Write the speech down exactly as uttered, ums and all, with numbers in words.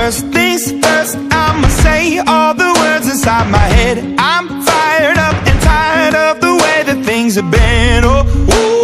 First things first, I'ma say all the words inside my head. I'm fired up and tired of the way that things have been. Oh, ooh.